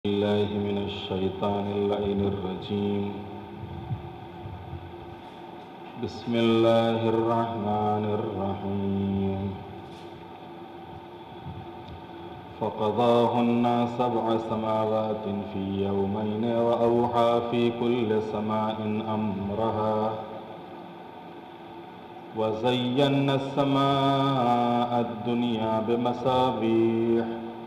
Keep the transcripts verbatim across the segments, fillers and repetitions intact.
الله من الشيطان اللعين الرجيم. بسم الله الرحمن الرحيم. فقضاهن سبع سماوات في يومين وأوحى في كل سماء أمرها وزينا السماء الدنيا بمصابيح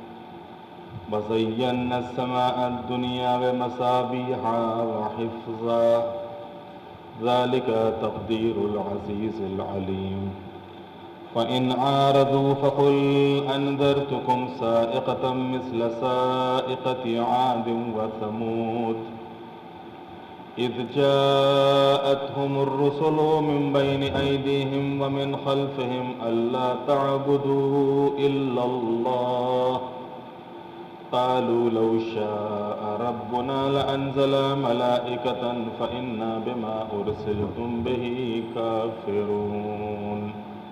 وزينا السماء الدنيا بمصابيح وحفظا ذلك تقدير العزيز العليم. فإن عارضوا فقل أنذرتكم صاعقة مثل صاعقة عاد وثمود إذ جاءتهم الرسل من بين أيديهم ومن خلفهم ألا تعبدوا إلا الله قالوا لو شاء ربنا لأنزل ملائكة فإنا بما أرسلتم به كافرون.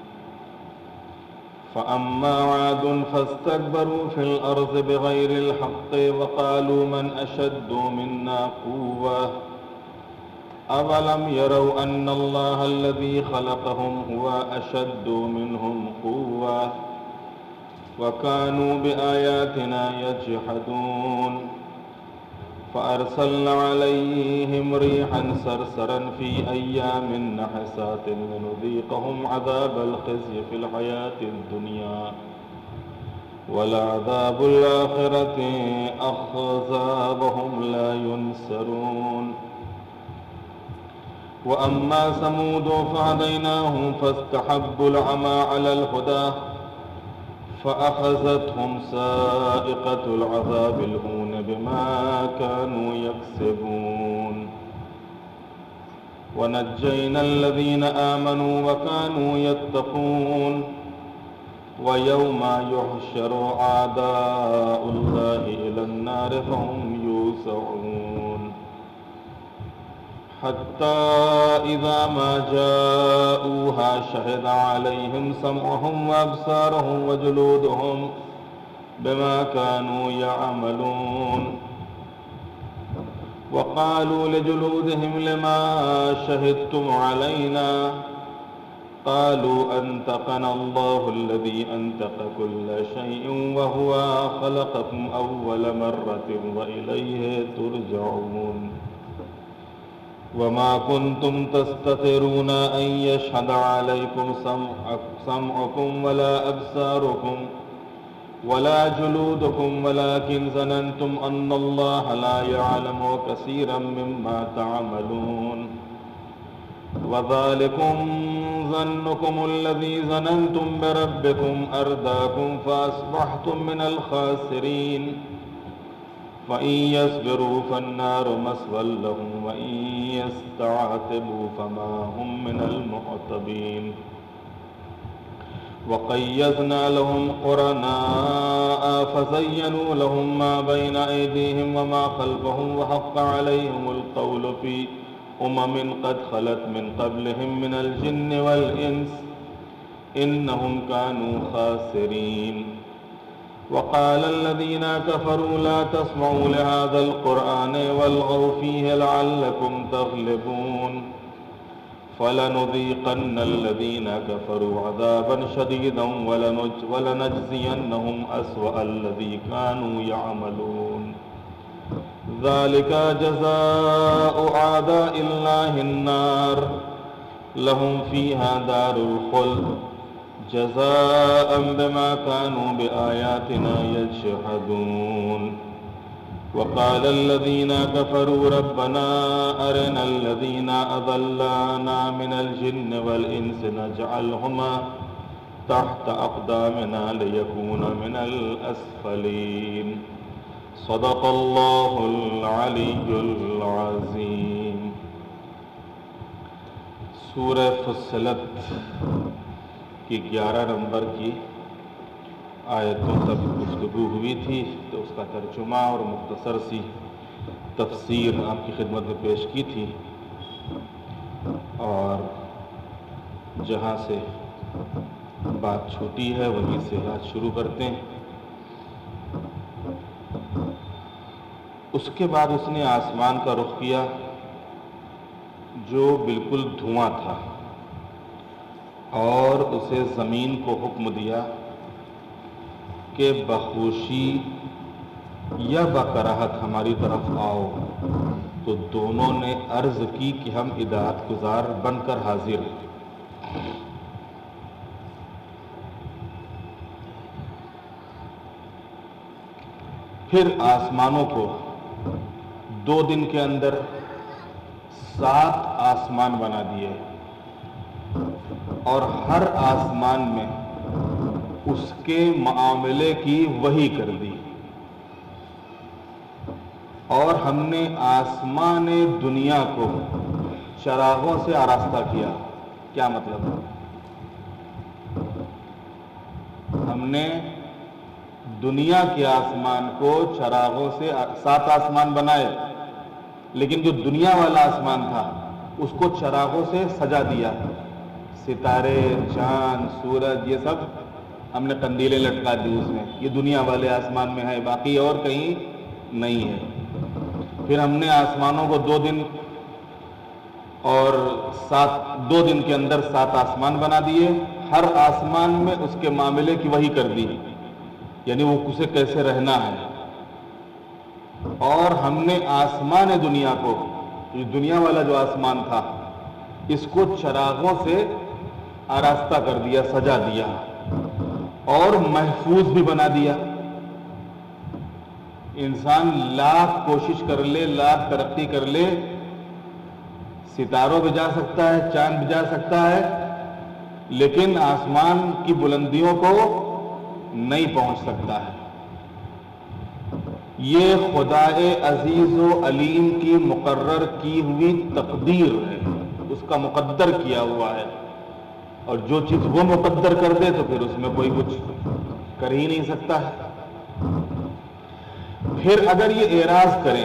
فأما عاد فاستكبروا في الأرض بغير الحق وقالوا من أشد منا قوة أولم يروا أن الله الذي خلقهم هو أشد منهم قوة وكانوا بآياتنا يجحدون. فأرسلنا عليهم ريحا صرصرا في أيام نحسات لنذيقهم عذاب الخزي في الحياة الدنيا ولعذاب الآخرة أخزى وهم لا ينصرون. وأما ثمود فهديناهم فاستحبوا العمى على الهدى فأخذتهم صاعقة العذاب الهون بما كانوا يكسبون. ونجينا الذين آمنوا وكانوا يتقون. ويوم يحشر أعداء الله إلى النار فهم يوزعون حتى إذا ما جاءوها شهد عليهم سمعهم وأبصارهم وجلودهم بما كانوا يعملون. وقالوا لجلودهم لما شهدتم علينا قالوا أنطقنا الله الذي أنطق كل شيء وهو خلقكم أول مرة وإليه ترجعون. وما كنتم تستترون أن يشهد عليكم سمعكم ولا أبصاركم ولا جلودكم ولكن ظننتم أن الله لا يعلم كثيرا مما تعملون. وذلكم ظنكم الذي ظننتم بربكم أرداكم فأصبحتم من الخاسرين. فإن يصبروا فالنار مثوى لهم وإن يستعتبوا فما هم من المعتبين. وقيضنا لهم قرناء فزينوا لهم ما بين أيديهم وما خلفهم وحق عليهم القول في أمم قد خلت من قبلهم من الجن والإنس إنهم كانوا خاسرين. وقال الذين كفروا لا تسمعوا لهذا القرآن والغوا فيه لعلكم تغلبون. فلنذيقن الذين كفروا عذابا شديدا ولنجزينهم أسوأ الذي كانوا يعملون. ذلك جزاء أعداء الله النار لهم فيها دار الخلد جزاء بما كانوا بآياتنا يجحدون. وقال الذين كفروا ربنا أرنا الذين أضلانا من الجن والإنس نجعلهما تحت أقدامنا ليكون من الأسفلين. صدق الله العلي العظيم. سورہ فصلت کی گیارہ نمبر کی آیتوں تک گفتگو ہوئی تھی تو اس کا ترجمہ اور مختصر سی تفسیر آپ کی خدمت میں پیش کی تھی، اور جہاں سے بات چھوٹی ہے وہیں سے آج شروع کرتے ہیں۔ اس کے بعد اس نے آسمان کا رخ کیا جو بالکل دھواں تھا، اور اسے زمین کو حکم دیا کہ بخوشی یا بکراہت ہماری طرف آؤ، تو دونوں نے عرض کی کہ ہم اطاعت گزار بن کر حاضر ہیں۔ پھر آسمانوں کو دو دن کے اندر سات آسمان بنا دیے، اور ہر آسمان میں اس کے معاملے کی وحی کر دی، اور ہم نے آسمان دنیا کو چراغوں سے آراستہ کیا۔ کیا مطلب ہے؟ ہم نے دنیا کے آسمان کو چراغوں سے سات آسمان بنائے، لیکن جو دنیا والا آسمان تھا اس کو چراغوں سے سجا دیا، ستارے، چاند، سورج، یہ سب ہم نے قندیلیں لٹکا دی اس میں، یہ دنیا والے آسمان میں ہے، باقی اور کہیں نہیں ہے۔ پھر ہم نے آسمانوں کو دو دن اور سات دو دن کے اندر سات آسمان بنا دیے، ہر آسمان میں اس کے معاملے کی وحی کر دی، یعنی وہ اسے کیسے رہنا ہے۔ اور ہم نے آسمان دنیا کو، یہ دنیا والا جو آسمان تھا، اس کو چراغوں سے آراستہ کر دیا، سجا دیا، اور محفوظ بھی بنا دیا۔ انسان لاکھ کوشش کر لے، لاکھ ترقی کر لے، ستاروں پہ جا سکتا ہے، چاند پہ جا سکتا ہے، لیکن آسمان کی بلندیوں کو نہیں پہنچ سکتا ہے۔ یہ خدائے عزیز و علیم کی مقرر کی ہوئی تقدیر ہے، اس کا مقدر کیا ہوا ہے، اور جو چیز وہ مقدر کر دے تو پھر اس میں کوئی کچھ کر ہی نہیں سکتا ہے۔ پھر اگر یہ اعراض کریں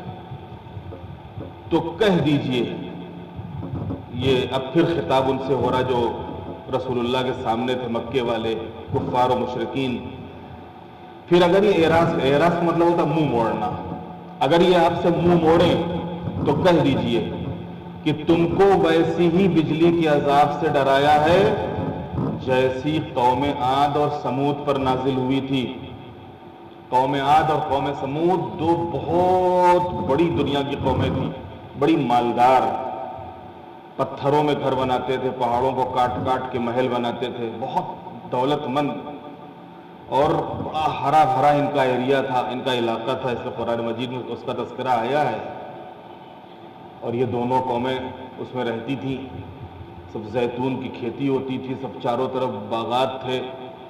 تو کہہ دیجئے، یہ اب پھر خطاب ان سے ہو رہا جو رسول اللہ کے سامنے تھے، مکے والے کفار و مشرکین۔ پھر اگر یہ اعراض اعراض مطلب ہوتا منہ موڑنا، اگر یہ آپ سے منہ موڑیں تو کہہ دیجئے کہ تم کو ویسی ہی بجلی کے عذاب سے ڈرایا ہے جیسی قوم عاد اور سمود پر نازل ہوئی تھی۔ قوم عاد اور قوم سمود دو بہت بڑی دنیا کی قومیں تھیں، بڑی مالدار، پتھروں میں گھر بناتے تھے، پہاڑوں کو کاٹ کاٹ کے محل بناتے تھے، بہت دولت مند، اور بڑا ہرا بھرا ان کا ایریا تھا، ان کا علاقہ تھا، اس میں قرآن مجید میں اس کا تذکرہ آیا ہے۔ اور یہ دونوں قومیں اس میں رہتی تھیں، سب زیتون کی کھیتی ہوتی تھی، سب چاروں طرف باغات تھے،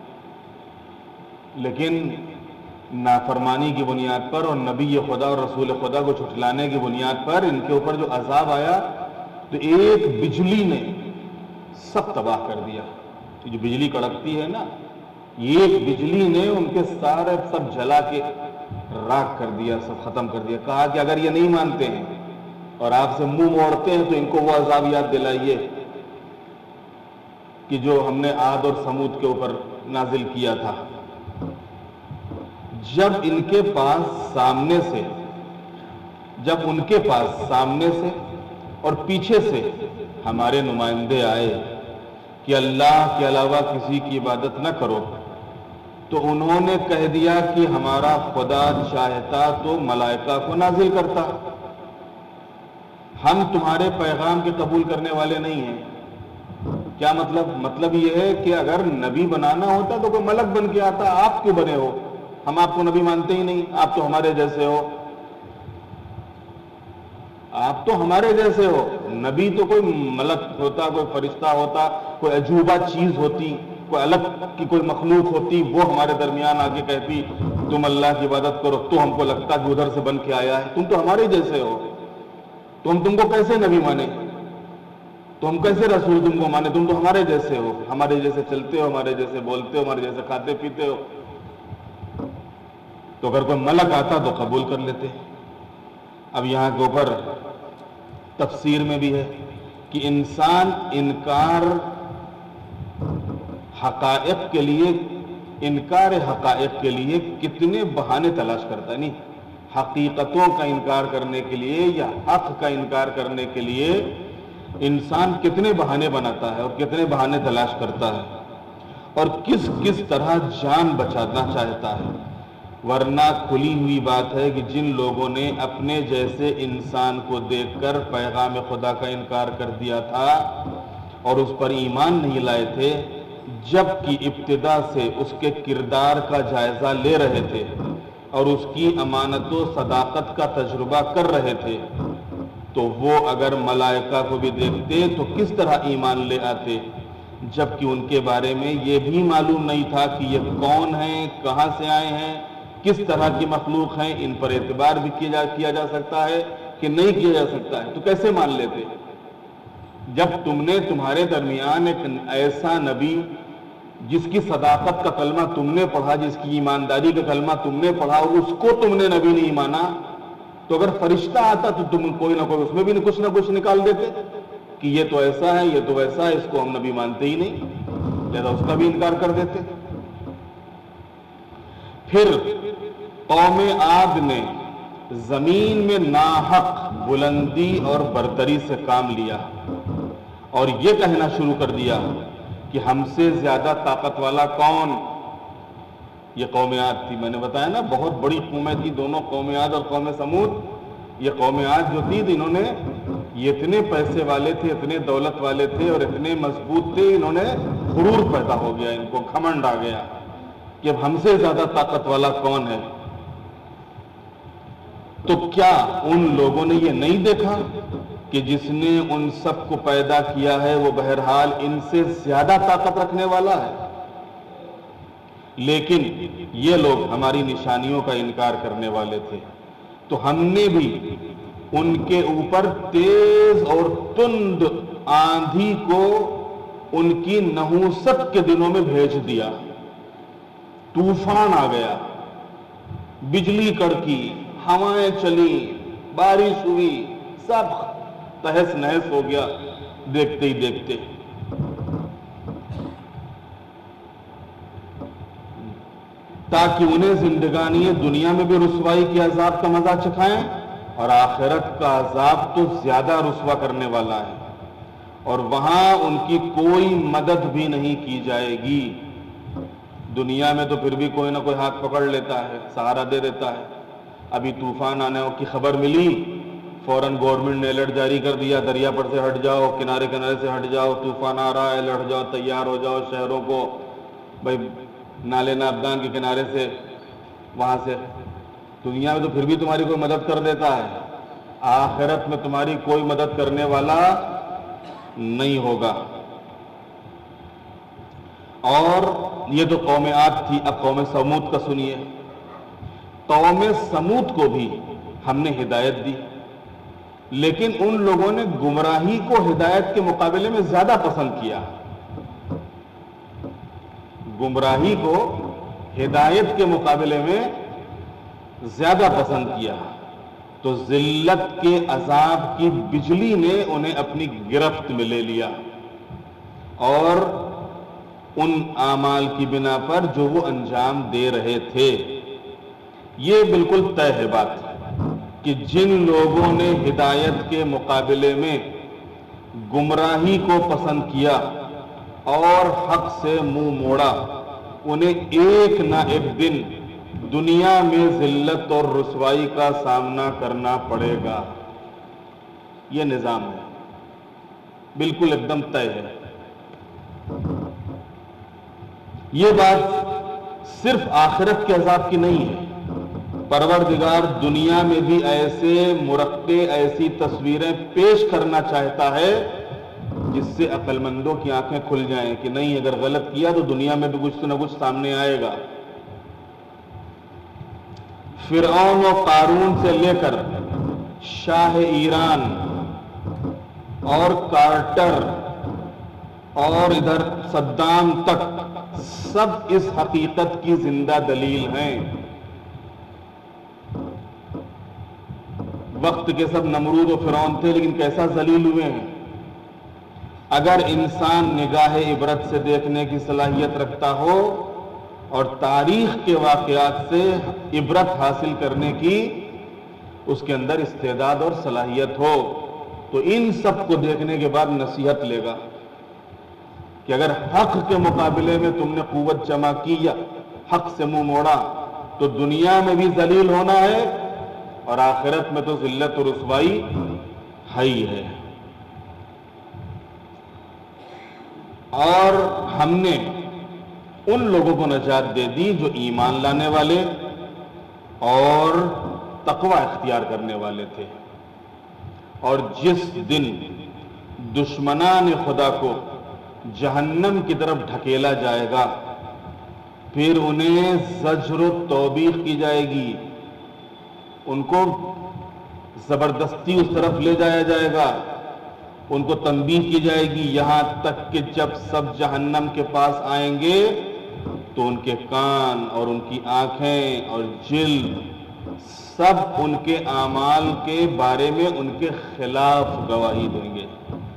لیکن نافرمانی کی بنیاد پر اور نبی خدا اور رسول خدا کو جھٹلانے کی بنیاد پر ان کے اوپر جو عذاب آیا تو ایک بجلی نے سب تباہ کر دیا۔ جو بجلی کڑکتی ہے نا، ایک بجلی نے ان کے سارے سب جلا کے راکھ کر دیا، سب ختم کر دیا۔ کہا کہ اگر یہ نہیں مانتے ہیں اور آپ سے منہ موڑتے ہیں تو ان کو وہ عذاب یاد دلائیے کہ جو ہم نے عاد اور سمود کے اوپر نازل کیا تھا۔ جب ان کے پاس سامنے سے جب ان کے پاس سامنے سے اور پیچھے سے ہمارے نمائندے آئے کہ اللہ کے علاوہ کسی کی عبادت نہ کرو، تو انہوں نے کہہ دیا کہ ہمارا خدا چاہتا تو ملائکہ کو نازل کرتا، ہم تمہارے پیغام کے قبول کرنے والے نہیں ہیں۔ کیا مطلب؟ مطلب یہ ہے کہ اگر نبی بنانا ہوتا تو کوئی ملک بن کے آتا، آپ کیوں بنے ہو؟ ہم آپ کو نبی مانتے ہی نہیں، آپ تو ہمارے جیسے ہو، آپ تو ہمارے جیسے ہو۔ نبی تو کوئی ملک ہوتا، کوئی فرشتہ ہوتا، کوئی عجوبہ چیز ہوتی، کوئی الگ کی کوئی مخلوق ہوتی، وہ ہمارے درمیان آ کے کہتی تم اللہ کی عبادت کرو، تو ہم کو لگتا کہ ادھر سے بن کے آیا ہے۔ تم تو ہمارے جیسے ہو، تو ہم تم کو کیسے نبی مانے؟ تو ہم کیسے رسول تم کو مانے؟ تم تو ہمارے جیسے ہو، ہمارے جیسے چلتے ہو، ہمارے جیسے بولتے ہو، ہمارے جیسے کھاتے پیتے ہو۔ تو اگر کوئی ملک آتا تو قبول کر لیتے۔ اب یہاں کے اوپر تفسیر میں بھی ہے کہ انسان انکار حقائق کے لیے انکار حقائق کے لیے کتنے بہانے تلاش کرتا ہے۔ نہیں، حقیقتوں کا انکار کرنے کے لیے یا حق کا انکار کرنے کے لیے انسان کتنے بہانے بناتا ہے اور کتنے بہانے تلاش کرتا ہے اور کس کس طرح جان بچانا چاہتا ہے. ورنہ کھلی ہوئی بات ہے کہ جن لوگوں نے اپنے جیسے انسان کو دیکھ کر پیغام خدا کا انکار کر دیا تھا اور اس پر ایمان نہیں لائے تھے، جب کہ ابتدا سے اس کے کردار کا جائزہ لے رہے تھے اور اس کی امانت و صداقت کا تجربہ کر رہے تھے، تو وہ اگر ملائکہ کو بھی دیکھتے تو کس طرح ایمان لے آتے، جبکہ ان کے بارے میں یہ بھی معلوم نہیں تھا کہ یہ کون ہیں، کہاں سے آئے ہیں، کس طرح کی مخلوق ہیں، ان پر اعتبار بھی کیا جا, کیا جا سکتا ہے کہ نہیں کیا جا سکتا ہے. تو کیسے مان لیتے جب تم نے تمہارے درمیان ایک ایسا نبی جس کی صداقت کا کلمہ تم نے پڑھا، جس کی ایمانداری کا کلمہ تم نے پڑھا، اس کو تم نے نبی نہیں مانا، تو اگر فرشتہ آتا تو تم کوئی نہ کوئی اس میں بھی کچھ نہ کچھ نکال دیتے کہ یہ تو ایسا ہے، یہ تو ویسا ہے، اس کو ہم نبی مانتے ہی نہیں، لہذا اس کا بھی انکار کر دیتے. پھر قوم عاد نے زمین میں ناحق بلندی اور برتری سے کام لیا اور یہ کہنا شروع کر دیا کہ ہم سے زیادہ طاقت والا کون. یہ قوم عاد تھی، میں نے بتایا نا بہت بڑی قومیں تھی دونوں، قوم عاد اور قوم سمود. یہ قوم عاد جو تھی انہوں نے یہ اتنے پیسے والے تھے، اتنے دولت والے تھے اور اتنے مضبوط تھے، انہوں نے غرور پیدا ہو گیا، ان کو گھمنڈ آ گیا کہ اب ہم سے زیادہ طاقت والا کون ہے. تو کیا ان لوگوں نے یہ نہیں دیکھا کہ جس نے ان سب کو پیدا کیا ہے وہ بہرحال ان سے زیادہ طاقت رکھنے والا ہے؟ لیکن یہ لوگ ہماری نشانیوں کا انکار کرنے والے تھے، تو ہم نے بھی ان کے اوپر تیز اور تند آندھی کو ان کی نحوست کے دنوں میں بھیج دیا. طوفان آ گیا، بجلی کڑکی، ہوائیں چلی، بارش ہوئی، سب تہس نہس ہو گیا دیکھتے ہی دیکھتے. تاکہ انہیں زندگانی دنیا میں بھی رسوائی کے عذاب کا مزہ چکھائیں اور آخرت کا عذاب تو زیادہ رسوا کرنے والا ہے، اور وہاں ان کی کوئی مدد بھی نہیں کی جائے گی. دنیا میں تو پھر بھی کوئی نہ کوئی ہاتھ پکڑ لیتا ہے، سہارا دے دیتا ہے. ابھی طوفان آنے کی خبر ملی، فوراً گورنمنٹ نے الرٹ جاری کر دیا، دریا پر سے ہٹ جاؤ، کنارے کنارے سے ہٹ جاؤ، طوفان آ رہا ہے، لٹ جاؤ، تیار ہو جاؤ. شہروں کو بھائی نالے نابدان کے کنارے سے وہاں سے. دنیا میں تو پھر بھی تمہاری کوئی مدد کر دیتا ہے، آخرت میں تمہاری کوئی مدد کرنے والا نہیں ہوگا. اور یہ تو قوم عاد تھی. اب قوم سمود کا سنیے. قوم سمود کو بھی ہم نے ہدایت دی، لیکن ان لوگوں نے گمراہی کو ہدایت کے مقابلے میں زیادہ پسند کیا. گمراہی کو ہدایت کے مقابلے میں زیادہ پسند کیا، تو ذلت کے عذاب کی بجلی نے انہیں اپنی گرفت میں لے لیا اور ان اعمال کی بنا پر جو وہ انجام دے رہے تھے. یہ بالکل طے ہے بات کہ جن لوگوں نے ہدایت کے مقابلے میں گمراہی کو پسند کیا اور حق سے منہ موڑا، انہیں ایک نہ ایک دن دنیا میں ذلت اور رسوائی کا سامنا کرنا پڑے گا. یہ نظام ہے، بالکل ایک دم طے ہے. یہ بات صرف آخرت کے عذاب کی نہیں ہے. پروردگار دنیا میں بھی ایسے مرقع، ایسی تصویریں پیش کرنا چاہتا ہے جس سے عقل مندوں کی آنکھیں کھل جائیں کہ نہیں، اگر غلط کیا تو دنیا میں بھی کچھ نہ کچھ سامنے آئے گا. فرعون و قارون سے لے کر شاہ ایران اور کارٹر اور ادھر صدام تک سب اس حقیقت کی زندہ دلیل ہیں. وقت کے سب نمرود و فرعون تھے، لیکن کیسا ذلیل ہوئے ہیں. اگر انسان نگاہ عبرت سے دیکھنے کی صلاحیت رکھتا ہو اور تاریخ کے واقعات سے عبرت حاصل کرنے کی اس کے اندر استعداد اور صلاحیت ہو، تو ان سب کو دیکھنے کے بعد نصیحت لے گا کہ اگر حق کے مقابلے میں تم نے قوت جمع کی یا حق سے منہ موڑا تو دنیا میں بھی ذلیل ہونا ہے اور آخرت میں تو ذلت و رسوائی ہے ہی ہے۔ اور ہم نے ان لوگوں کو نجات دے دی جو ایمان لانے والے اور تقوی اختیار کرنے والے تھے، اور جس دن دشمنان خدا کو جہنم کی طرف ڈھکیلا جائے گا پھر انہیں زجر و توبیخ کی جائے گی، ان کو زبردستی اس طرف لے جایا جائے گا، ان کو تنبیہ کی جائے گی، یہاں تک کہ جب سب جہنم کے پاس آئیں گے تو ان کے کان اور ان کی آنکھیں اور جلد سب ان کے اعمال کے بارے میں ان کے خلاف گواہی دیں گے۔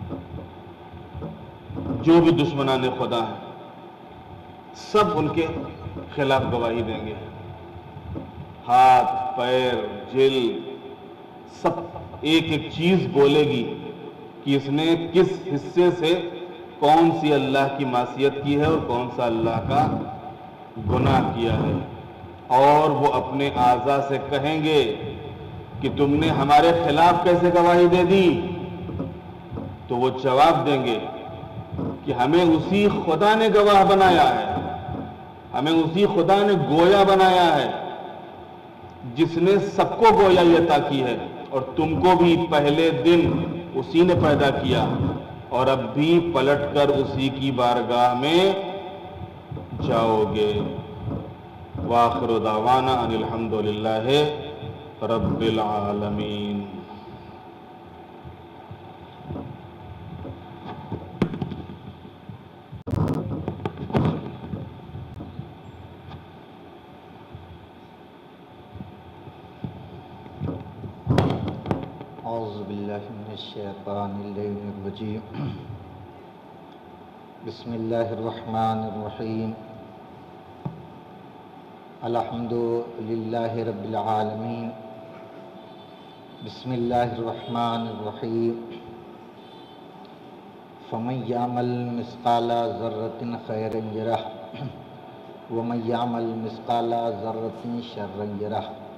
جو بھی دشمنان خدا ہیں سب ان کے خلاف گواہی دیں گے، ہاتھ، پیر، جلد سب ایک ایک چیز بولے گی کہ اس نے کس حصے سے کون سی اللہ کی معصیت کی ہے اور کون سا اللہ کا گناہ کیا ہے، اور وہ اپنے اعضاء سے کہیں گے کہ تم نے ہمارے خلاف کیسے گواہی دے دی، تو وہ جواب دیں گے کہ ہمیں اسی خدا نے گواہ بنایا ہے، ہمیں اسی خدا نے گویا بنایا ہے جس نے سب کو گویائی عطا کی ہے، اور تم کو بھی پہلے دن اسی نے پیدا کیا اور اب بھی پلٹ کر اسی کی بارگاہ میں جاؤ گے۔ وآخر دعوانا ان الحمد للہ رب العالمین۔ اعوذ باللہ من الشیطان الرجیم، بسم اللہ الرحمن الرحیم، الحمد للہ رب العالمین، بسم اللہ الرحمن الرحیم، فمن یعمل مثقال ذرۃ خیرا یرہ ومن یعمل مثقال ذرۃ شرا یرہ۔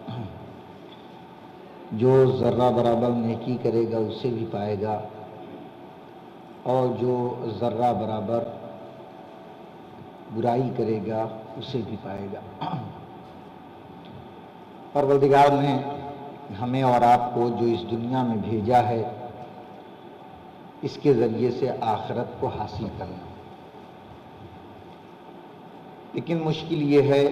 جو ذرہ برابر نیکی کرے گا اسے بھی پائے گا، اور جو ذرہ برابر برائی کرے گا اسے بھی پائے گا۔ پروردگار نے ہمیں اور آپ کو جو اس دنیا میں بھیجا ہے اس کے ذریعے سے آخرت کو حاصل کرنا، لیکن مشکل یہ ہے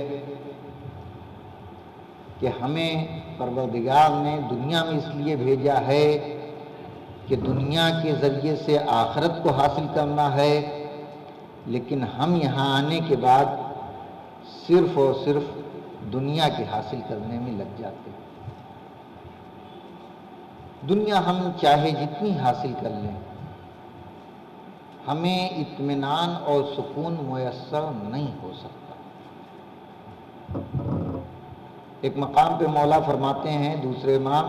کہ ہمیں پروردگار نے دنیا میں اس لیے بھیجا ہے کہ دنیا کے ذریعے سے آخرت کو حاصل کرنا ہے، لیکن ہم یہاں آنے کے بعد صرف اور صرف دنیا کے حاصل کرنے میں لگ جاتے ہیں۔ دنیا ہم چاہے جتنی حاصل کر لیں ہمیں اطمینان اور سکون میسر نہیں ہو سکتا۔ ایک مقام پہ مولا فرماتے ہیں دوسرے امام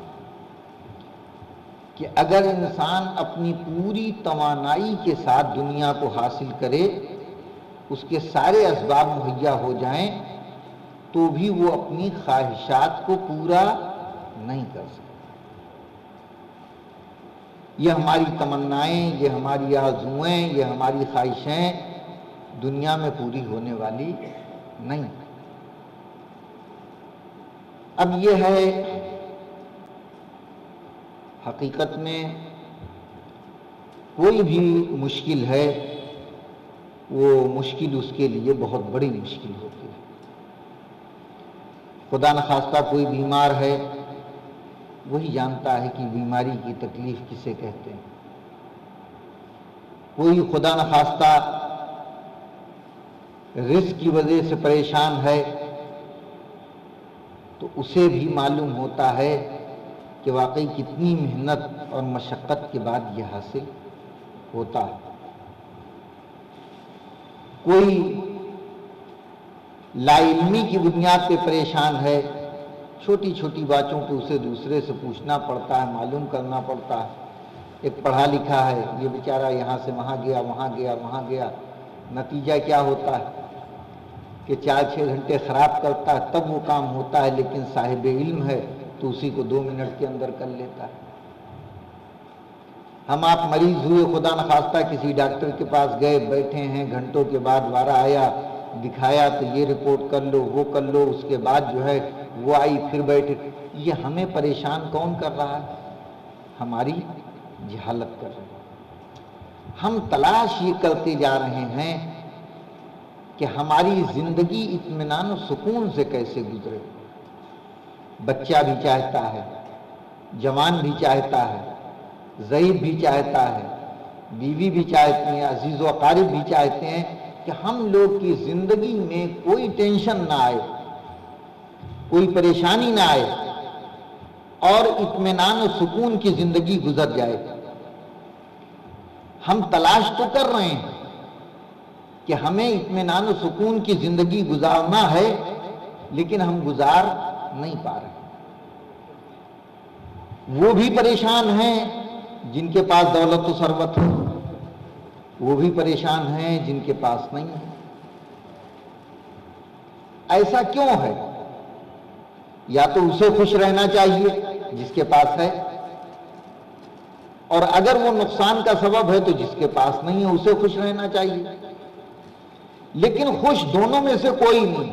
کہ اگر انسان اپنی پوری توانائی کے ساتھ دنیا کو حاصل کرے، اس کے سارے اسباب مہیا ہو جائیں تو بھی وہ اپنی خواہشات کو پورا نہیں کر سکتا۔ یہ ہماری تمنائیں، یہ ہماری آرزوئیں، یہ ہماری خواہشیں دنیا میں پوری ہونے والی نہیں۔ اب یہ ہے حقیقت میں کوئی بھی مشکل ہے وہ مشکل اس کے لیے بہت بڑی مشکل ہوتی ہے۔ خدا نخواستہ کوئی بیمار ہے وہی جانتا ہے کہ بیماری کی تکلیف کسے کہتے ہیں۔ کوئی خدا نخواستہ رزق کی وجہ سے پریشان ہے تو اسے بھی معلوم ہوتا ہے کہ واقعی کتنی محنت اور مشقت کے بعد یہ حاصل ہوتا ہے۔ کوئی لا علمی کی بنیاد پہ پریشان ہے چھوٹی چھوٹی باتوں کو اسے دوسرے سے پوچھنا پڑتا ہے، معلوم کرنا پڑتا ہے۔ ایک پڑھا لکھا ہے، یہ بیچارہ یہاں سے وہاں گیا وہاں گیا وہاں گیا، نتیجہ کیا ہوتا ہے کہ چار چھ گھنٹے خراب کرتا ہے تب وہ کام ہوتا ہے، لیکن صاحب علم ہے تو اسی کو دو منٹ کے اندر کر لیتا ہے۔ ہم آپ مریض ہوئے، خدا نخواستہ کسی ڈاکٹر کے پاس گئے، بیٹھے ہیں، گھنٹوں کے بعد وارہ آیا، دکھایا تو یہ رپورٹ کر لو وہ کر لو، اس کے بعد جو ہے وہ آئی، پھر بیٹھے۔ یہ ہمیں پریشان کون کر رہا ہے؟ ہماری جہالت کر رہے ہیں۔ ہم تلاش یہ کرتے جا رہے ہیں کہ ہماری زندگی اطمینان و سکون سے کیسے گزرے۔ بچہ بھی چاہتا ہے، جوان بھی چاہتا ہے، ضعیف بھی چاہتا ہے، بیوی بھی چاہتی ہیں، عزیز و اقارب بھی چاہتے ہیں کہ ہم لوگ کی زندگی میں کوئی ٹینشن نہ آئے، کوئی پریشانی نہ آئے اور اطمینان و سکون کی زندگی گزر جائے۔ ہم تلاش تو کر رہے ہیں کہ ہمیں اطمینان و سکون کی زندگی گزارنا ہے، لیکن ہم گزار نہیں پا رہے۔ وہ بھی پریشان ہیں جن کے پاس دولت و ثروت ہے، وہ بھی پریشان ہیں جن کے پاس نہیں ہے۔ ایسا کیوں ہے؟ یا تو اسے خوش رہنا چاہیے جس کے پاس ہے، اور اگر وہ نقصان کا سبب ہے تو جس کے پاس نہیں ہے اسے خوش رہنا چاہیے، لیکن خوش دونوں میں سے کوئی نہیں۔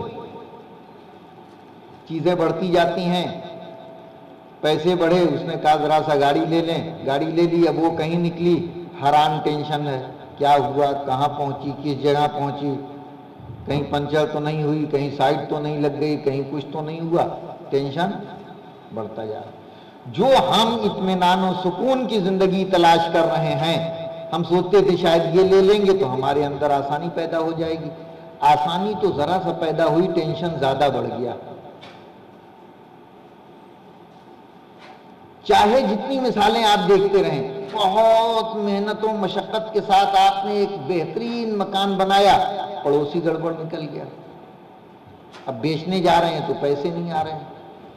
چیزیں بڑھتی جاتی ہیں، پیسے بڑھے، اس نے کہا ذرا سا گاڑی لے لیں، گاڑی لے لی، اب وہ کہیں نکلی، حیران ٹینشن ہے، کیا ہوا، کہاں پہنچی، کس جگہ پہنچی، کہیں پنچر تو نہیں ہوئی، کہیں سائڈ تو نہیں لگ گئی، کہیں کچھ تو نہیں ہوا، ٹینشن بڑھتا جا رہا۔ جو ہم اطمینان و سکون کی زندگی تلاش کر رہے ہیں، ہم سوچتے تھے شاید یہ لے لیں گے تو ہمارے اندر آسانی پیدا ہو جائے گی۔ آسانی تو ذرا سا پیدا ہوئی، ٹینشن زیادہ بڑھ گیا۔ چاہے جتنی مثالیں آپ دیکھتے رہیں، بہت محنت و مشقت کے ساتھ آپ نے ایک بہترین مکان بنایا، پڑوسی گڑبڑ نکل گیا، اب بیچنے جا رہے ہیں تو پیسے نہیں آ رہے ہیں،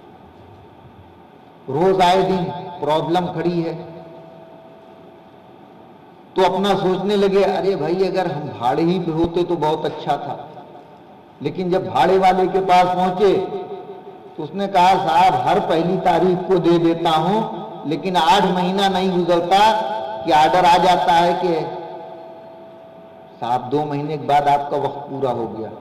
روز آئے دن پرابلم کھڑی ہے، تو اپنا سوچنے لگے ارے بھائی اگر ہم بھاڑے ہی پہ ہوتے تو بہت اچھا تھا۔ لیکن جب بھاڑے والے کے پاس پہنچے تو اس نے کہا صاحب ہر پہلی تاریخ کو دے دیتا ہوں، لیکن آٹھ مہینہ نہیں گزرتا کہ آرڈر آ جاتا ہے کہ صاحب دو مہینے کے بعد آپ کا وقت پورا ہو گیا۔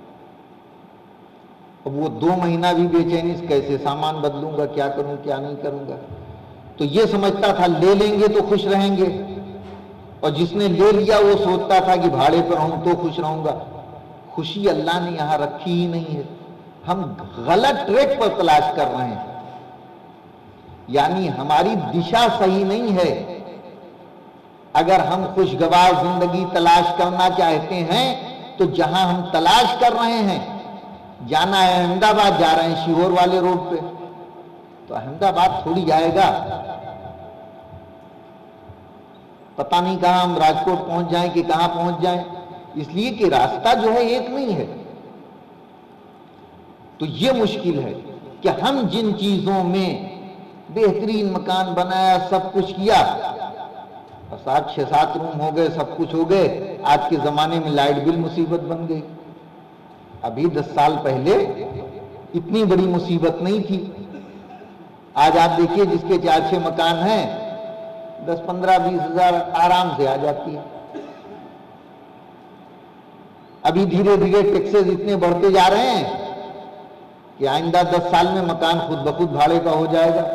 اب وہ دو مہینہ بھی بے چینی، کیسے سامان بدلوں گا، کیا کروں کیا نہیں کروں گا۔ تو یہ سمجھتا تھا لے لیں گے تو خوش رہیں گے، اور جس نے لے لیا وہ سوچتا تھا کہ بھاڑے پر ہوں تو خوش رہوں گا۔ خوشی اللہ نے یہاں رکھی ہی نہیں ہے، ہم غلط ٹریک پر تلاش کر رہے ہیں، یعنی ہماری دشا صحیح نہیں ہے۔ اگر ہم خوشگوار زندگی تلاش کرنا چاہتے ہیں تو جہاں ہم تلاش کر رہے ہیں، جانا ہے احمد آباد، جا رہے ہیں شیہور والے روڈ پہ، تو احمد آباد تھوڑی جائے گا، پتہ نہیں کہاں ہم راجکوٹ پہنچ جائیں کہ کہاں پہنچ جائیں، اس لیے کہ راستہ جو ہے ایک نہیں ہے۔ تو یہ مشکل ہے کہ ہم جن چیزوں میں بہترین مکان بنایا، سب کچھ کیا، سات چھ سات روم ہو گئے، سب کچھ ہو گئے، آج کے زمانے میں لائٹ بل مصیبت بن گئی۔ ابھی دس سال پہلے اتنی بڑی مصیبت نہیں تھی۔ آج آپ دیکھیے جس کے چار چھ مکان ہیں، دس پندرہ بیس ہزار آرام سے آ جاتی ہے۔ ابھی دھیرے دھیرے ٹیکسز اتنے بڑھتے جا رہے ہیں کہ آئندہ دس سال میں مکان خود بخود بھاڑے کا ہو جائے گا۔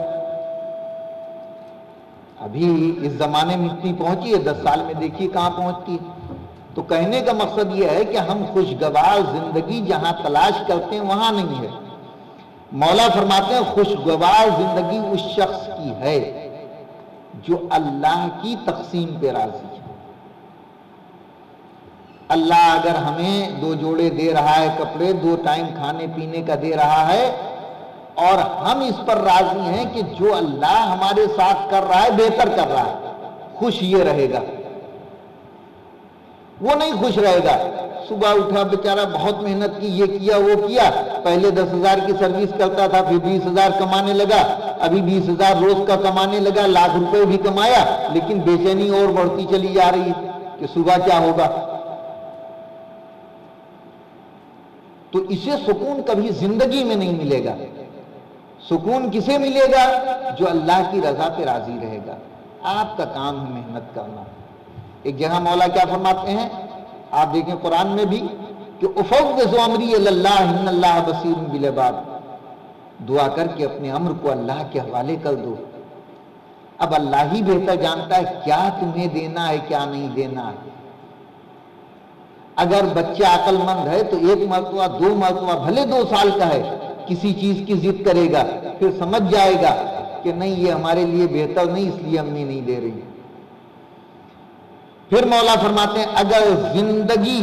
ابھی اس زمانے میں اتنی پہنچی ہے، دس سال میں دیکھیے کہاں پہنچتی ہے۔ تو کہنے کا مقصد یہ ہے کہ ہم خوشگوار زندگی جہاں تلاش کرتے ہیں وہاں نہیں ہے۔ مولا فرماتے ہیں خوشگوار زندگی اس شخص کی ہے جو اللہ کی تقسیم پہ راضی ہے۔ اللہ اگر ہمیں دو جوڑے دے رہا ہے کپڑے، دو ٹائم کھانے پینے کا دے رہا ہے، اور ہم اس پر راضی ہیں کہ جو اللہ ہمارے ساتھ کر رہا ہے بہتر کر رہا ہے، خوش یہ رہے گا۔ وہ نہیں خوش رہے گا. صبح اٹھا بیچارہ بہت محنت کی, یہ کیا وہ کیا, پہلے دس ہزار کی سروس کرتا تھا, پھر بیس ہزار کمانے لگا, ابھی بیس ہزار روز کا کمانے لگا, لاکھ روپے بھی کمایا, لیکن بے چینی اور بڑھتی چلی جا رہی ہے کہ صبح کیا ہوگا. تو اسے سکون کبھی زندگی میں نہیں ملے گا. سکون کسے ملے گا؟ جو اللہ کی رضا پہ راضی رہے گا. آپ کا کام ہے محنت کرنا. ایک جگہ مولا کیا فرماتے ہیں آپ دیکھیں قرآن میں بھی کہ افوض امری الی اللہ ان اللہ بصیر بالعباد. دعا کر کے اپنے امر کو اللہ کے حوالے کر دو. اب اللہ ہی بہتر جانتا ہے کیا تمہیں دینا ہے کیا نہیں دینا ہے. اگر بچہ عقل مند ہے تو ایک مرتبہ دو مرتبہ بھلے دو سال کا ہے کسی چیز کی ضد کرے گا, پھر سمجھ جائے گا کہ نہیں یہ ہمارے لیے بہتر نہیں, اس لیے امی نہیں دے رہی. پھر مولا فرماتے ہیں اگر زندگی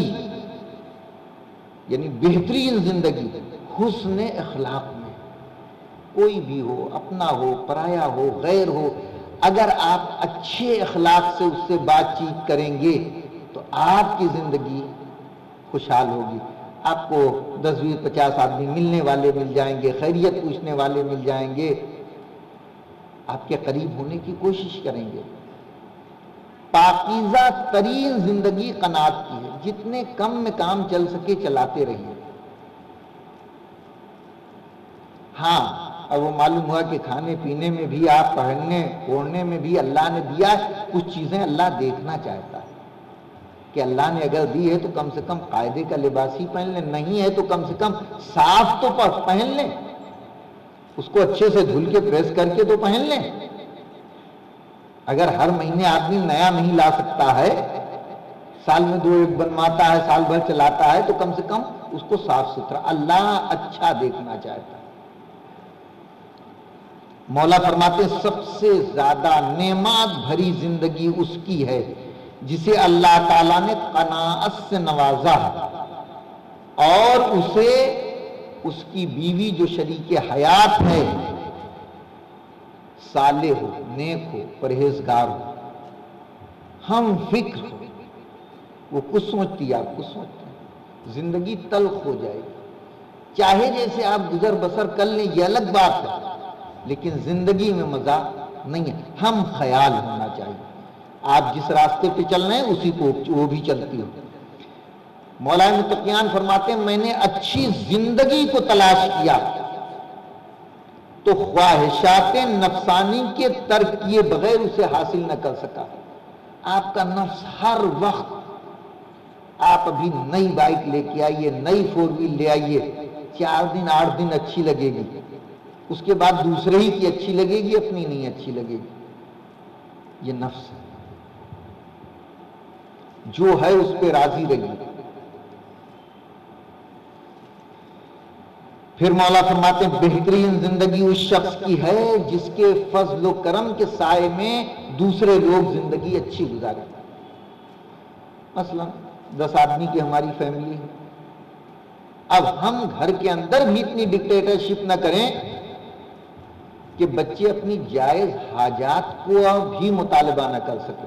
یعنی بہترین زندگی حسن اخلاق میں, کوئی بھی ہو, اپنا ہو, پرایا ہو, غیر ہو, اگر آپ اچھے اخلاق سے اس سے بات چیت کریں گے تو آپ کی زندگی خوشحال ہوگی. آپ کو دس بیس پچاس آدمی ملنے والے مل جائیں گے, خیریت پوچھنے والے مل جائیں گے, آپ کے قریب ہونے کی کوشش کریں گے. پاکیزہ ترین زندگی قناعت کی ہے. جتنے کم میں کام چل سکے چلاتے رہیے. ہاں اب وہ معلوم ہوا کہ کھانے پینے میں بھی, آپ پہننے اوڑھنے میں بھی اللہ نے دیا ہے, کچھ چیزیں اللہ دیکھنا چاہتا ہے کہ اللہ نے اگر دی ہے تو کم سے کم قاعدے کا لباس ہی پہن لیں, نہیں ہے تو کم سے کم صاف تو پہن لیں, اس کو اچھے سے دھل کے پریس کر کے تو پہن لیں. اگر ہر مہینے آدمی نیا نہیں لا سکتا ہے, سال میں دو ایک بنواتا ہے, سال بھر چلاتا ہے, تو کم سے کم اس کو صاف ستھرا, اللہ اچھا دیکھنا چاہتا ہے. مولا فرماتے ہیں سب سے زیادہ نعمت بھری زندگی اس کی ہے جسے اللہ تعالیٰ نے قناعت سے نوازا اور اسے اس کی بیوی جو شریک حیات ہے صالح ہو, نیک ہو, پرہیزگار ہو, ہم فکر ہو. وہ کچھ سوچتی ہے, آپ کچھ سوچتے ہیں, زندگی تلخ ہو جائے گی. چاہے جیسے آپ گزر بسر کر لیں یہ الگ بات ہے, لیکن زندگی میں مزہ نہیں ہے. ہم خیال ہونا چاہیے. آپ جس راستے پہ چل رہے ہیں اسی کو وہ بھی چلتی ہو. مولا متقیان فرماتے ہیں میں نے اچھی زندگی کو تلاش کیا تو خواہشات نفسانی کے ترک کیے بغیر اسے حاصل نہ کر سکا. آپ کا نفس ہر وقت, آپ ابھی نئی بائک لے کے آئیے, نئی فور ویل لے آئیے, چار دن آٹھ دن اچھی لگے گی, اس کے بعد دوسرے ہی کی اچھی لگے گی, اپنی نہیں اچھی لگے گی. یہ نفس ہے, جو ہے اس پہ راضی رہیے. پھر مولا فرماتے ہیں بہترین زندگی اس شخص کی ہے جس کے فضل و کرم کے سائے میں دوسرے لوگ زندگی اچھی گزارے. مثلا دس آدمی کی ہماری فیملی ہے, اب ہم گھر کے اندر بھی اتنی ڈکٹیٹرشپ نہ کریں کہ بچے اپنی جائز حاجات کو بھی مطالبہ نہ کر سکیں.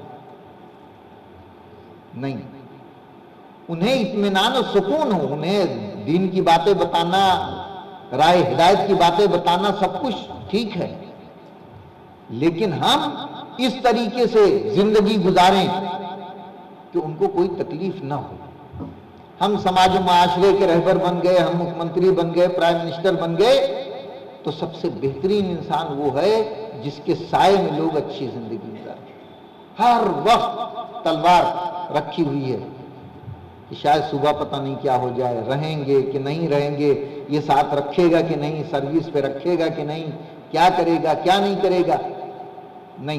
نہیں, انہیں اطمینان و سکون ہو, انہیں دین کی باتیں بتانا, رائے ہدایت کی باتیں بتانا سب کچھ ٹھیک ہے, لیکن ہم اس طریقے سے زندگی گزاریں کہ ان کو کوئی تکلیف نہ ہو. ہم سماج و معاشرے کے رہبر بن گئے, ہم مکھ منتری بن گئے, پرائم منسٹر بن گئے, تو سب سے بہترین انسان وہ ہے جس کے سائے میں لوگ اچھی زندگی گزاریں. ہر وقت تلوار رکھی ہوئی ہے کہ شاید صبح پتہ نہیں کیا ہو جائے, رہیں گے کہ نہیں رہیں گے, یہ ساتھ رکھے گا کہ نہیں, سروس پہ رکھے گا کہ نہیں, کیا کرے گا کیا نہیں کرے گا. نہیں.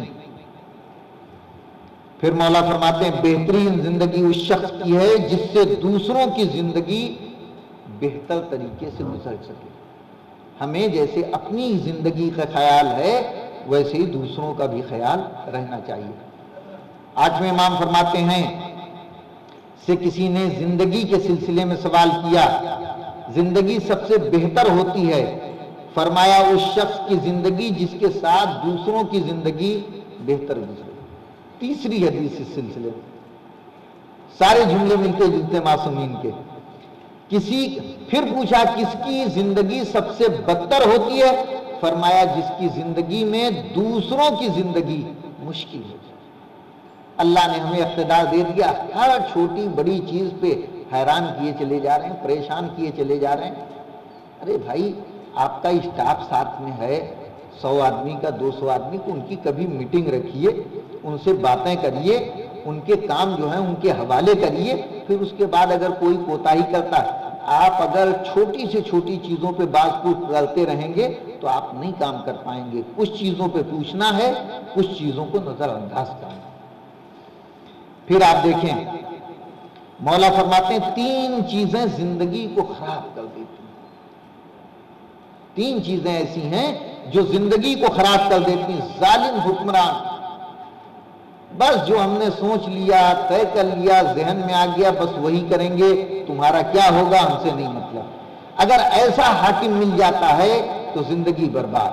پھر مولا فرماتے ہیں بہترین زندگی اس شخص کی ہے جس سے دوسروں کی زندگی بہتر طریقے سے گزر سکے. ہمیں جیسے اپنی زندگی کا خیال ہے ویسے ہی دوسروں کا بھی خیال رہنا چاہیے. آٹھویں امام فرماتے ہیں سے کسی نے زندگی کے سلسلے میں سوال کیا, زندگی سب سے بہتر ہوتی ہے, فرمایا اس شخص کی زندگی جس کے ساتھ دوسروں کی زندگی بہتر گزرے. تیسری حدیث اس سلسلے میں سارے جملے ملتے جلتے معصومین کے. کسی پھر پوچھا کس کی زندگی سب سے بدتر ہوتی ہے؟ فرمایا جس کی زندگی میں دوسروں کی زندگی مشکل ہے. اللہ نے ہمیں اقتدار دے دیا، ہر چھوٹی بڑی چیز پہ حیران کیے چلے جا رہے ہیں، پریشان کیے چلے جا رہے ہیں. ارے بھائی آپ کا اسٹاف ساتھ میں ہے، سو آدمی کا، دو سو آدمی کو، ان کی کبھی میٹنگ رکھیے، ان سے باتیں کریے، ان کے کام جو ہیں ان کے حوالے کریے. پھر اس کے بعد اگر کوئی کوتاہی کرتا، آپ اگر چھوٹی سے چھوٹی چیزوں پہ باز پوچھ کرتے رہیں گے تو آپ نہیں کام کر پائیں گے. کچھ چیزوں پہ پوچھنا ہے، کچھ چیزوں کو نظر انداز کرنا. پھر آپ دیکھیں مولا فرماتے ہیں تین چیزیں زندگی کو خراب کر دیتی ہیں. تین چیزیں ایسی ہیں جو زندگی کو خراب کر دیتی ہیں. ظالم حکمران، بس جو ہم نے سوچ لیا، طے کر لیا، ذہن میں آ گیا، بس وہی کریں گے، تمہارا کیا ہوگا ہم سے نہیں مطلب. اگر ایسا حاکم مل جاتا ہے تو زندگی برباد.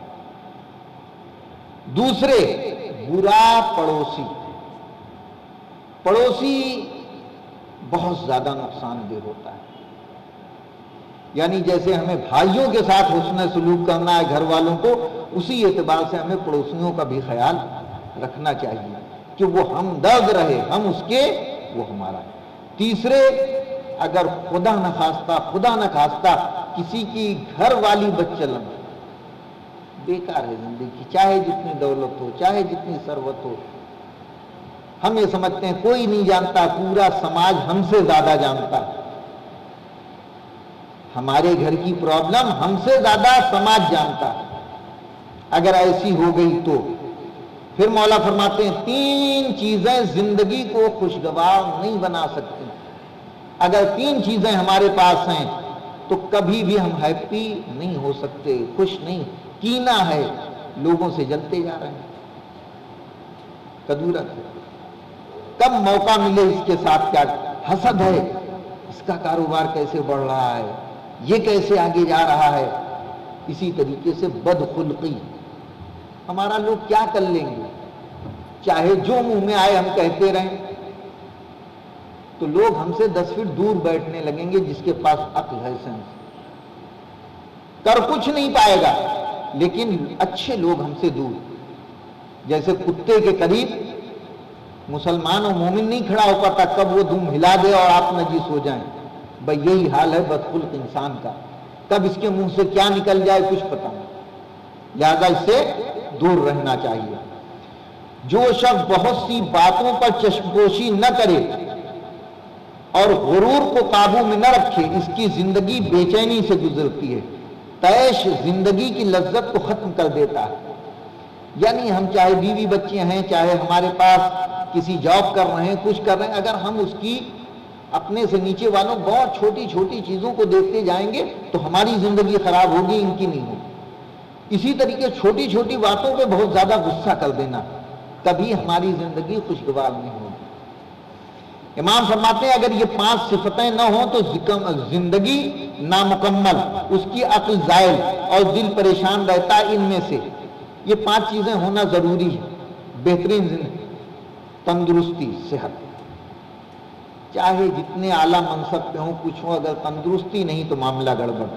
دوسرے برا پڑوسی. پڑوسی بہت زیادہ نقصان دہ ہوتا ہے. یعنی جیسے ہمیں بھائیوں کے ساتھ حسن سلوک کرنا ہے گھر والوں کو، اسی اعتبار سے ہمیں پڑوسیوں کا بھی خیال رکھنا چاہیے کہ وہ ہمدرد رہے، ہم اس کے، وہ ہمارا. تیسرے اگر خدا نہ خواستہ خدا نہ خواستہ کسی کی گھر والی بچلن، بیکار ہے زندگی، چاہے جتنی دولت ہو، چاہے جتنی ثروت ہو. ہم یہ سمجھتے ہیں کوئی نہیں جانتا، پورا سماج ہم سے زیادہ جانتا. ہمارے گھر کی پرابلم ہم سے زیادہ سماج جانتا. اگر ایسی ہو گئی تو پھر مولا فرماتے ہیں تین چیزیں زندگی کو خوشگوار نہیں بنا سکتی. اگر تین چیزیں ہمارے پاس ہیں تو کبھی بھی ہم ہیپی نہیں ہو سکتے، خوش نہیں. کینہ ہے، لوگوں سے جلتے جا رہے ہیں. کدورت ہے، کب موقع ملے اس کے ساتھ کیا. حسد ہے، اس کا کاروبار کیسے بڑھ رہا ہے، یہ کیسے آگے جا رہا ہے. اسی طریقے سے بدخلقی، ہمارا لوگ کیا کر لیں گے، چاہے جو منہ میں آئے ہم کہتے رہیں تو لوگ ہم سے دس فٹ دور بیٹھنے لگیں گے. جس کے پاس عقل ہے، سینس، کر کچھ نہیں پائے گا، لیکن اچھے لوگ ہم سے دور. جیسے کتے کے قریب مسلمان و مومن نہیں کھڑا ہو پاتا، کب وہ دم ہلا دے اور آپ نجس ہو جائیں. بھئی یہی حال ہے بدخلق انسان کا، کب اس کے منہ سے کیا نکل جائے کچھ پتہ نہیں. لہذا اس سے دور رہنا چاہیے. جو شخص بہت سی باتوں پر چشم پوشی نہ کرے اور غرور کو قابو میں نہ رکھے، اس کی زندگی بے چینی سے گزرتی ہے. طیش زندگی کی لذت کو ختم کر دیتا ہے. یعنی ہم چاہے بیوی بچے ہیں، چاہے ہمارے پاس کسی جاب کر رہے ہیں، کچھ کر رہے ہیں، اگر ہم اس کی اپنے سے نیچے والوں بہت چھوٹی چھوٹی چیزوں کو دیکھتے جائیں گے تو ہماری زندگی خراب ہوگی، ان کی نہیں ہوگی. اسی طریقے چھوٹی چھوٹی باتوں پہ بہت زیادہ غصہ کر دینا، کبھی ہماری زندگی خوشگوار نہیں ہوگی. امام فرماتے ہیں اگر یہ پانچ صفتیں نہ ہوں تو زندگی نامکمل، اس کی عقل زائل اور دل پریشان رہتا ہے. ان میں سے یہ پانچ چیزیں ہونا ضروری ہے. بہترین زندگی، تندرستی، صحت. چاہے جتنے اعلیٰ منصب پہ ہوں، کچھ ہوں، اگر تندرستی نہیں تو معاملہ گڑبڑ.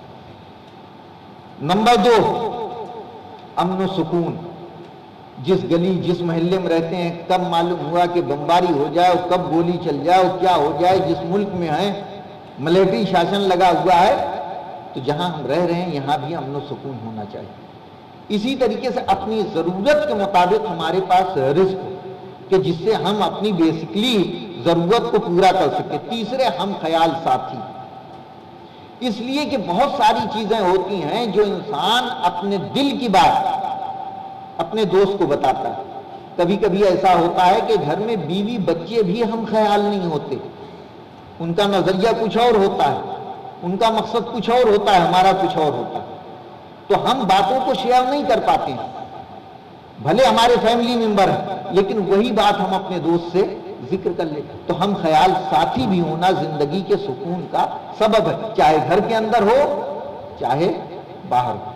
نمبر دو، امن و سکون. جس گلی جس محلے میں رہتے ہیں، کب معلوم ہوا کہ بمباری ہو جائے اور کب گولی چل جائے اور کیا ہو جائے. جس ملک میں ہیں ملیٹری شاسن لگا ہوا ہے، تو جہاں ہم رہ رہے ہیں یہاں بھی امن و سکون ہونا چاہیے. اسی طریقے سے اپنی ضرورت کے مطابق ہمارے پاس رزق ہو کہ جس سے ہم اپنی بیسکلی ضرورت کو پورا کر سکیں. تیسرے، ہم خیال ساتھی. اس لیے کہ بہت ساری چیزیں ہوتی ہیں جو انسان اپنے دل کی بات اپنے دوست کو بتاتا ہے. کبھی کبھی ایسا ہوتا ہے کہ گھر میں بیوی بچے بھی ہم خیال نہیں ہوتے، ان کا نظریہ کچھ اور ہوتا ہے، ان کا مقصد کچھ اور ہوتا ہے، ہمارا کچھ اور ہوتا ہے. تو ہم باتوں کو شیئر نہیں کر پاتے ہیں. بھلے ہمارے فیملی ممبر ہیں، لیکن وہی بات ہم اپنے دوست سے ذکر کر لیں. تو ہم خیال ساتھی بھی ہونا زندگی کے سکون کا سبب ہے، چاہے گھر کے اندر ہو چاہے باہر ہو.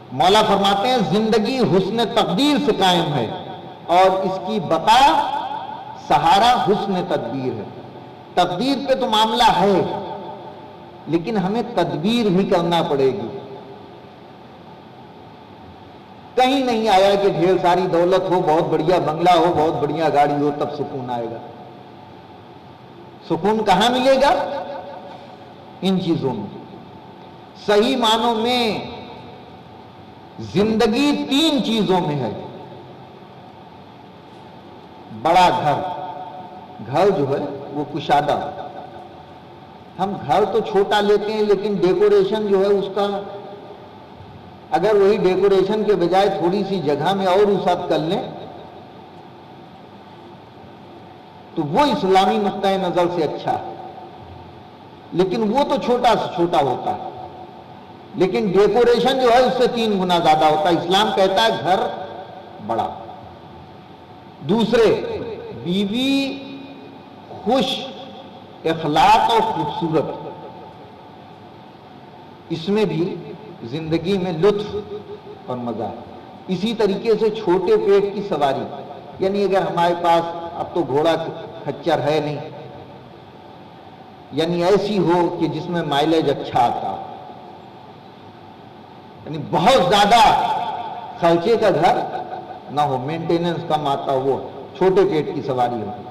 مولا فرماتے ہیں زندگی حسن تقدیر سے قائم ہے اور اس کی بقا سہارا حسن تدبیر ہے۔ تقدیر پہ تو معاملہ ہے لیکن ہمیں تدبیر بھی کرنا پڑے گی۔ کہیں نہیں آیا کہ ڈھیر ساری دولت ہو، بہت بڑھیا بنگلہ ہو، بہت بڑھیا گاڑی ہو تب سکون آئے گا۔ سکون کہاں ملے گا؟ ان چیزوں میں۔ صحیح معنوں میں زندگی تین چیزوں میں ہے۔ بڑا گھر، گھر جو ہے وہ کشادہ، ہم گھر تو چھوٹا لیتے ہیں لیکن ڈیکوریشن جو ہے اس کا اگر وہی ڈیکوریشن کے بجائے تھوڑی سی جگہ میں اور وسعت کر لیں تو وہ اسلامی نقطۂ نظر سے اچھا ہے، لیکن وہ تو چھوٹا سے چھوٹا ہوتا ہے، لیکن ڈیکوریشن جو ہے اس سے تین گنا زیادہ ہوتا ہے۔ اسلام کہتا ہے گھر بڑا۔ دوسرے، بیوی خوش اخلاق اور خوبصورت، اس میں بھی زندگی میں لطف اور مزہ ہے۔ اسی طریقے سے چھوٹے پیٹ کی سواری، یعنی اگر ہمارے پاس اب تو گھوڑا کھچر ہے نہیں، یعنی ایسی ہو کہ جس میں مائلیج اچھا آتا، یعنی بہت زیادہ خرچے کا گھر نہ ہو، مینٹیننس کم آتا، وہ چھوٹے پیٹ کی سواری ہو۔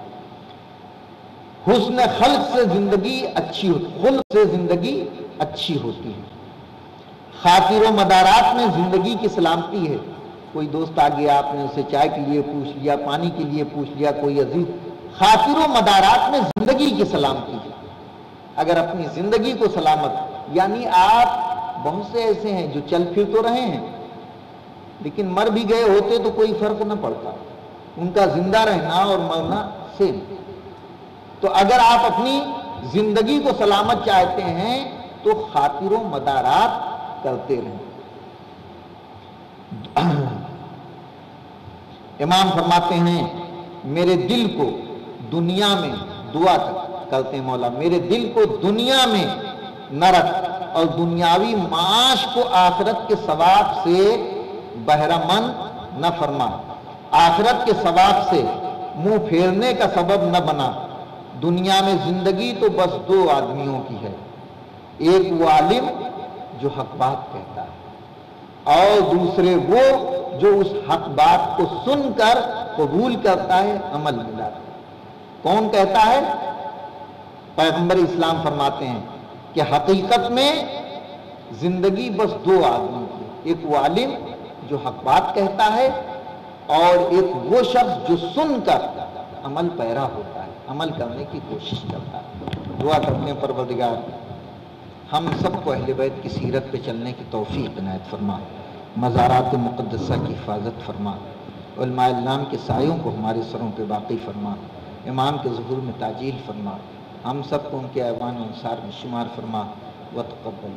حسن خلق سے زندگی اچھی ہوتی، خلق سے زندگی اچھی ہوتی ہے۔ خاطر و مدارات میں زندگی کی سلامتی ہے۔ کوئی دوست آ گیا، آپ نے اسے چائے کے لیے پوچھ لیا، پانی کے لیے پوچھ لیا، کوئی عزیز، خاطر و مدارات میں زندگی کی سلامتی ہے۔ اگر اپنی زندگی کو سلامت، یعنی آپ بہت سے ایسے ہیں جو چل پھر تو رہے ہیں لیکن مر بھی گئے ہوتے تو کوئی فرق نہ پڑتا، ان کا زندہ رہنا اور مرنا سیم۔ تو اگر آپ اپنی زندگی کو سلامت چاہتے ہیں تو خاطر و مدارات کرتے رہیں۔ امام فرماتے ہیں میرے دل کو دنیا میں دعا کرتے ہیں مولا، میرے دل کو دنیا میں نہ رکھ اور دنیاوی معاش کو آخرت کے ثواب سے بہرہ مند نہ فرما، آخرت کے ثواب سے منہ پھیرنے کا سبب نہ بنا۔ دنیا میں زندگی تو بس دو آدمیوں کی ہے، ایک وہ عالم جو حق بات کہتا ہے اور دوسرے وہ جو اس حق بات کو سن کر قبول کرتا ہے، عمل میں لاتا ہے۔ کون کہتا ہے؟ پیغمبر اسلام فرماتے ہیں کہ حقیقت میں زندگی بس دو آدمی کی، ایک وہ عالم جو حق بات کہتا ہے اور ایک وہ شخص جو سن کر عمل پیرا ہوتا ہے، عمل کرنے کی کوشش کرتا ہے۔ دعا کرتے ہیں پروردگار ہم سب کو اہل بیت کی سیرت پہ چلنے کی توفیق عنایت فرما، مزارات مقدسہ کی حفاظت فرما، علماء النام کے سایوں کو ہمارے سروں پہ باقی فرما، امام کے ظہور میں تاجیل فرما، ہم سب کو ان کے ایوان و انصار میں شمار فرما وتقبل۔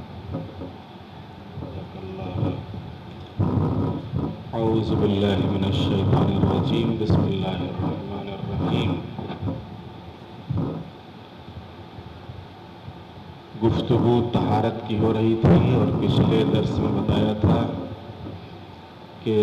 اعوذ باللہ من الشیطان الرجیم، بسم اللہ الرحمن الرحیم۔ گفتگو طہارت کی ہو رہی تھی اور پچھلے درس میں بتایا تھا کہ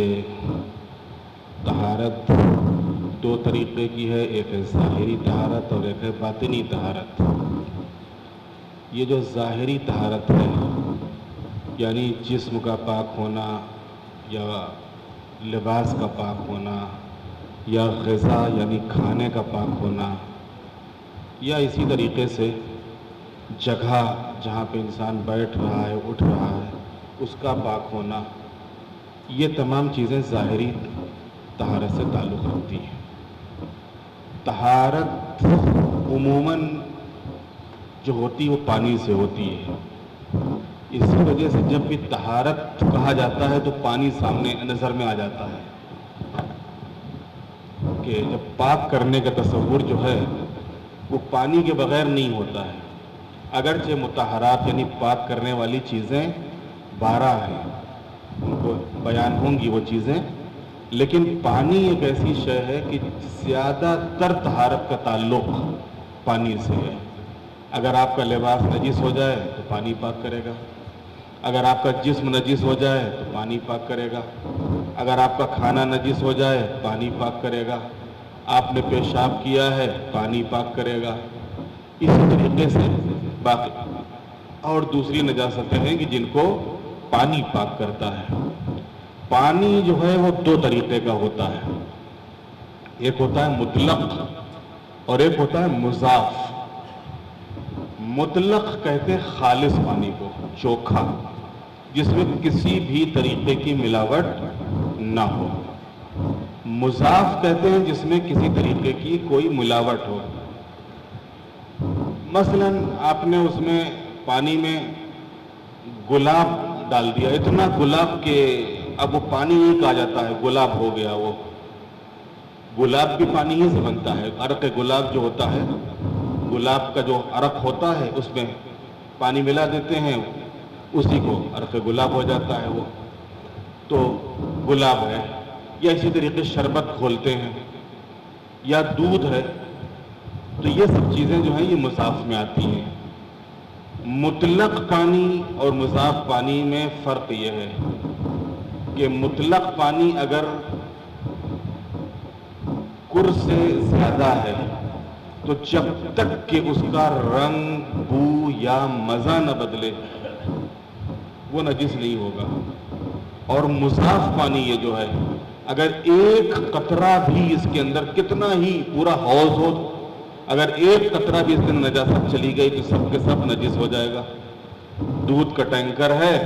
طہارت دو طریقے کی ہے، ایک ہے ظاہری طہارت اور ایک ہے باطنی طہارت۔ یہ جو ظاہری طہارت ہے یعنی جسم کا پاک ہونا یا لباس کا پاک ہونا یا غذا یعنی کھانے کا پاک ہونا یا اسی طریقے سے جگہ جہاں پہ انسان بیٹھ رہا ہے اٹھ رہا ہے اس کا پاک ہونا، یہ تمام چیزیں ظاہری طہارت سے تعلق رکھتی ہیں۔ طہارت عموماً جو ہوتی وہ پانی سے ہوتی ہے، اسی وجہ سے جب بھی طہارت کہا جاتا ہے تو پانی سامنے نظر میں آ جاتا ہے کہ جب پاک کرنے کا تصور جو ہے وہ پانی کے بغیر نہیں ہوتا ہے۔ اگرچہ مطہرات یعنی پاک کرنے والی چیزیں بارہ ہیں، ان کو بیان ہوں گی وہ چیزیں، لیکن پانی ایک ایسی شے ہے کہ زیادہ تر طہارت کا تعلق پانی سے ہے۔ اگر آپ کا لباس نجس ہو جائے تو پانی پاک کرے گا، اگر آپ کا جسم نجس ہو جائے تو پانی پاک کرے گا، اگر آپ کا کھانا نجس ہو جائے پانی پاک کرے گا، آپ نے پیشاب کیا ہے پانی پاک کرے گا۔ اسی طریقے سے باقی اور دوسری نجاستیں ہیں کہ جن کو پانی پاک کرتا ہے۔ پانی جو ہے وہ دو طریقے کا ہوتا ہے، ایک ہوتا ہے مطلق اور ایک ہوتا ہے مضاف۔ مطلق کہتے ہیں خالص پانی کو، چوکھا، جس میں کسی بھی طریقے کی ملاوٹ نہ ہو۔ مضاف کہتے ہیں جس میں کسی طریقے کی کوئی ملاوٹ ہو۔ مثلا آپ نے اس میں پانی میں گلاب ڈال دیا، اتنا گلاب کہ اب وہ پانی ہی کہا جاتا ہے، گلاب ہو گیا۔ وہ گلاب بھی پانی ہی سے بنتا ہے، عرق گلاب جو ہوتا ہے، گلاب کا جو عرق ہوتا ہے اس میں پانی ملا دیتے ہیں، اسی کو عرق گلاب ہو جاتا ہے، وہ تو گلاب ہے۔ یا اسی طریقے شربت کھولتے ہیں یا دودھ ہے، تو یہ سب چیزیں جو ہیں یہ مضاف میں آتی ہیں۔ مطلق پانی اور مضاف پانی میں فرق یہ ہے کہ مطلق پانی اگر کر سے زیادہ ہے تو جب تک کہ اس کا رنگ، بو یا مزہ نہ بدلے وہ نجس نہیں ہوگا۔ اور مضاف پانی یہ جو ہے، اگر ایک قطرہ بھی اس کے اندر، کتنا ہی پورا حوض ہو، اگر ایک قطرہ بھی اس کے اندر نجاست چلی گئی تو سب کے سب نجس ہو جائے گا۔ دودھ کا ٹینکر ہے،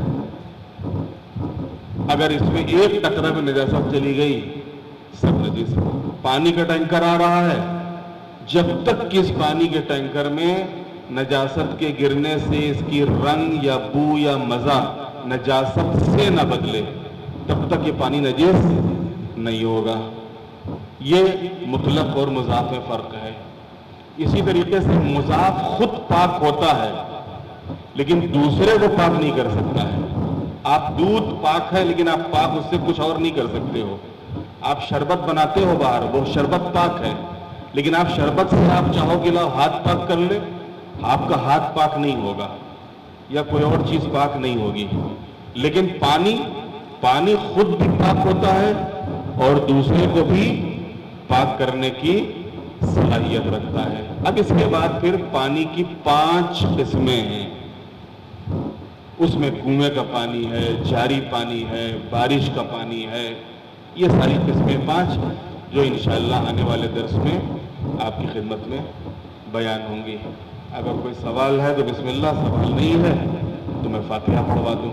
اگر اس میں ایک قطرہ بھی نجاست چلی گئی سب نجس۔ پانی کا ٹینکر آ رہا ہے، جب تک کہ اس پانی کے ٹینکر میں نجاست کے گرنے سے اس کی رنگ یا بو یا مزہ نجاست سے نہ بدلے تب تک یہ پانی نجس نہیں ہوگا۔ یہ مطلق اور مضاف میں فرق ہے۔ اسی طریقے سے مضاف خود پاک ہوتا ہے لیکن دوسرے کو پاک نہیں کر سکتا ہے۔ آپ دودھ پاک ہے لیکن آپ پاک اس سے کچھ اور نہیں کر سکتے ہو۔ آپ شربت بناتے ہو باہر، وہ شربت پاک ہے لیکن آپ شربت سے آپ چاہو کہ لاؤ ہاتھ پاک کر لے، آپ کا ہاتھ پاک نہیں ہوگا یا کوئی اور چیز پاک نہیں ہوگی۔ لیکن پانی پانی خود بھی پاک ہوتا ہے اور دوسرے کو بھی پاک کرنے کی صلاحیت رکھتا ہے۔ اب اس کے بعد پھر پانی کی پانچ قسمیں ہیں۔ اس میں کنویں کا پانی ہے، جاری پانی ہے، بارش کا پانی ہے، یہ ساری قسمیں پانچ جو انشاءاللہ آنے والے درس میں آپ کی خدمت میں بیان ہوں گی۔ اگر کوئی سوال ہے تو بسم اللہ، سوال نہیں ہے تو میں فاتحہ پڑھوا دوں۔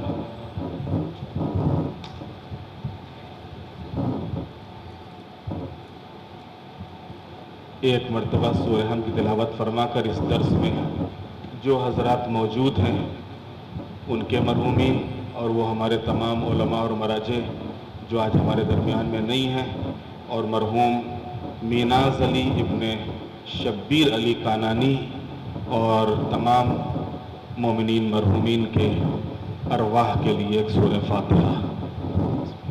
ایک مرتبہ سورہ حمد کی تلاوت فرما کر اس درس میں جو حضرات موجود ہیں ان کے مرحومین اور وہ ہمارے تمام علماء اور مراجع جو آج ہمارے درمیان میں نہیں ہیں، اور مرحوم میناز علی ابن شبیر علی کانانی اور تمام مومنین مرحومین کے ارواح کے لیے ایک سورہ فاتحہ۔